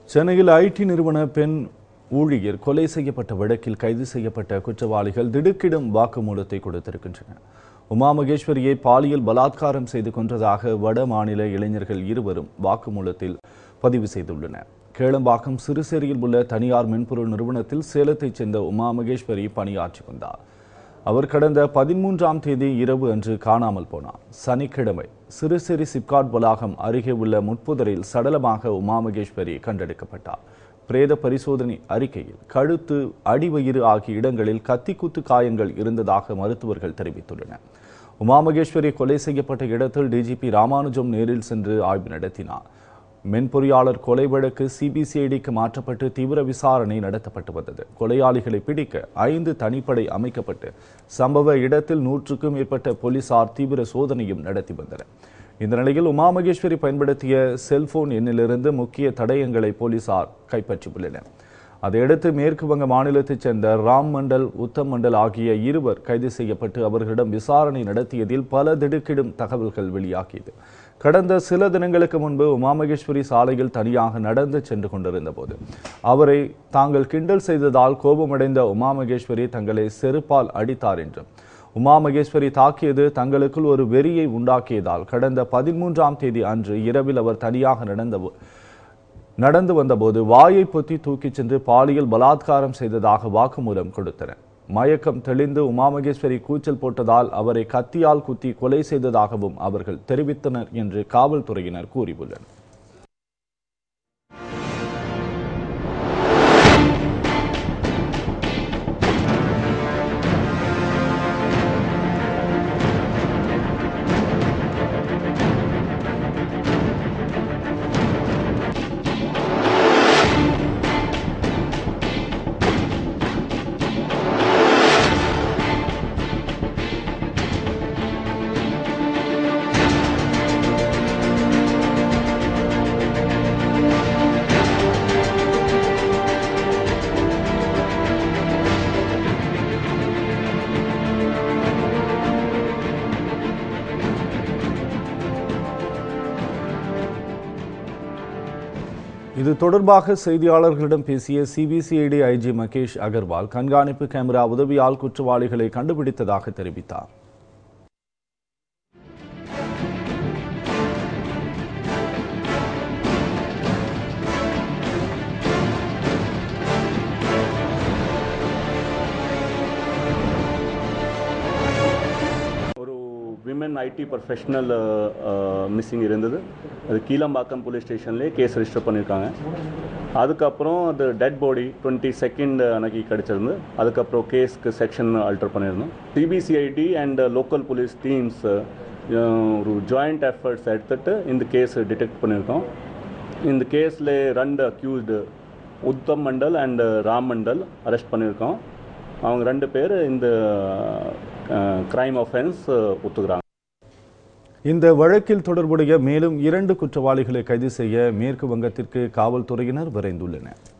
சென்னையில் ஐடி நிறுவன பெண் ஊழியர் கொலை செய்யப்பட்ட வழக்கில் கைது செய்யப்பட்ட குற்றவாளிகள் திடுக்கிடும் வாக்குமூலத்தை கொடுத்திருக்கின்றனர். உமா மகேஸ்வரியை பாலியல் பலாத்காரம் செய்து கொன்றதாக வட மாநில இளைஞர்கள் இருவரும் வாக்குமூலத்தில் பதிவு செய்துள்ளனர். கேளம்பாக்கம் சிறுசேரியில் உள்ள தனியார் மென்பொருள் நிறுவனத்தில் சேலத்தைச் சேர்ந்த உமா மகேஸ்வரி பணியாற்றி வந்தார். அவர் கடந்த 13ஆம் தேதி இரவு அன்று காணாமல் போனார். சனிக்கிழமை சிறுசேரி சிப்காட் வளாகம் அருகே உள்ள முட்புதரில் சடலமாக உமா மகேஸ்வரி கண்டெடுக்கப்பட்டார். பிரேத பரிசோதனை அறிக்கையில் கழுத்து, அடிவயிறு ஆகிய இடங்களில் கத்திக்குத்து காயங்கள் இருந்ததாக மருத்துவர்கள் தெரிவித்துள்ளனர். உமா மகேஸ்வரி கொலை செய்யப்பட்ட இடத்தில் டிஜிபி ராமானுஜம் நேரில் சென்று ஆய்வு நடத்தினார். மென்பொறியாளர் கொலை வழக்கு சிபிசிஐடிக்கு மாற்றப்பட்டு தீவிர விசாரணை நடத்தப்பட்டு வந்தது. கொலையாளிகளை பிடிக்க 5 தனிப்படை அமைக்கப்பட்டு சம்பவ இடத்தில் 100க்கும் மேற்பட்ட போலீசார் தீவிர சோதனையும் நடத்தி வந்தனர். இந்த நிலையில் உமா மகேஸ்வரி பயன்படுத்திய செல்போன் எண்ணிலிருந்து முக்கிய தடயங்களை போலீசார் கைப்பற்றியுள்ளனர். அதையடுத்து மேற்கு வங்க மாநிலத்தைச் சேர்ந்த ராம் மண்டல், உத்தம் மண்டல் ஆகிய இருவர் கைது செய்யப்பட்டு அவர்களிடம் விசாரணை நடத்தியதில் பல திடுக்கிடும் தகவல்கள் வெளியாகியது. கடந்த சில தினங்களுக்கு முன்பு உமா மகேஸ்வரி சாலையில் தனியாக நடந்து சென்று கொண்டிருந்த போது அவரை தாங்கள் கிண்டல் செய்ததால் கோபமடைந்த உமா மகேஸ்வரி தங்களை செருப்பால் அடித்தார் என்றும், உமா மகேஸ்வரி தாக்கியது தங்களுக்குள் ஒரு வெறியை உண்டாக்கியதால் கடந்த 13ஆம் தேதி அன்று இரவில் அவர் தனியாக நடந்து வந்தபோது வாயை பொத்தி தூக்கிச் சென்று பாலியல் பலாத்காரம் செய்ததாக வாக்குமூலம் கொடுத்தனர். மயக்கம் தெளிந்து உமா மகேஸ்வரி கூச்சல் போட்டதால் அவரை கத்தியால் குத்தி கொலை செய்ததாகவும் அவர்கள் தெரிவித்தனர் என்று காவல்துறையினர் கூறியுள்ளனர். இது தொடர்பாக செய்தியாளர்களிடம் பேசிய சிபிசிஐடி ஐஜி மகேஷ் அகர்வால் கண்காணிப்பு கேமரா உதவியால் குற்றவாளிகளை கண்டுபிடித்ததாக தெரிவித்தார். விமன் ஐடி ப்ரொஃபஷனல் மிஸ்ஸிங் இருந்தது. அது கீழம்பாக்கம் போலீஸ் ஸ்டேஷன்லேயே கேஸ் ரெஜிஸ்டர் பண்ணியிருக்காங்க. அதுக்கப்புறம் அது டெட் பாடி 22nd அன்னைக்கு கிடச்சிருந்து. அதுக்கப்புறம் கேஸ்க்கு செக்ஷன் ஆல்டர் பண்ணியிருந்தோம். CBCID and local police teams ஒரு ஜாயிண்ட் எஃபர்ட்ஸ் எடுத்துகிட்டு இந்த கேஸ் டிடெக்ட் பண்ணியிருக்கோம். இந்த கேஸில் 2 accused Uttam Mandal and Ram Mandal arrest பண்ணியிருக்கோம். அவங்க 2 பேர் இந்த கிரைம் ஆஃபென்ஸ் ஒத்துக்கிறாங்க. இந்த வழக்கில் தொடர்புடைய மேலும் 2 குற்றவாளிகளை கைது செய்ய மேற்கு வங்கத்திற்கு காவல்துறையினர் விரைந்துள்ளனர்.